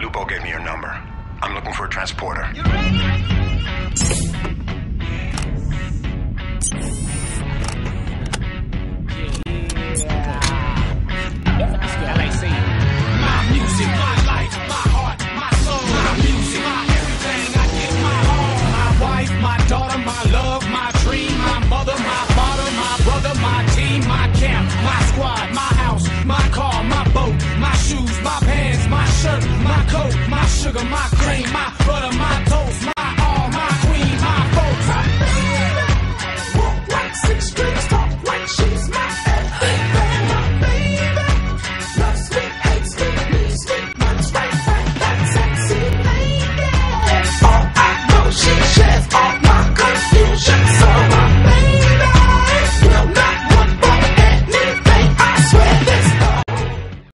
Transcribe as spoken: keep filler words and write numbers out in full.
Lupo gave me your number. I'm looking for a transporter. You ready? L A C. My music, my life, my heart, my soul. My music, my everything. I give my all. My wife, my daughter, my love, my dream, my mother, my father, my brother, my team, my camp, my squad, my house, my car, my boat, my shoes, my pants, my shirt, my coat, my sugar, my cream, my